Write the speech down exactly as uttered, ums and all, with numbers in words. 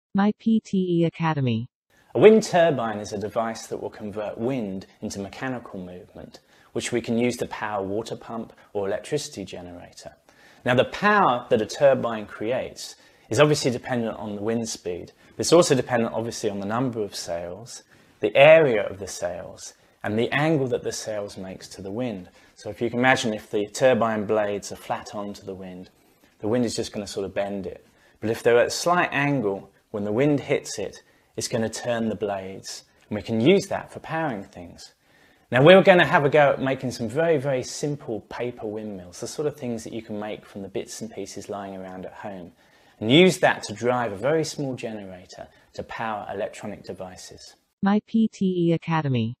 My P T E Academy. A wind turbine is a device that will convert wind into mechanical movement, which we can use to power a water pump or electricity generator. Now, the power that a turbine creates is obviously dependent on the wind speed, but it's also dependent obviously on the number of sails, the area of the sails, and the angle that the sails makes to the wind. So if you can imagine, if the turbine blades are flat onto the wind, the wind is just going to sort of bend it. But if they're at a slight angle, when the wind hits it, it's going to turn the blades, and we can use that for powering things. Now, we're going to have a go at making some very, very simple paper windmills, the sort of things that you can make from the bits and pieces lying around at home, and use that to drive a very small generator to power electronic devices. My P T E Academy.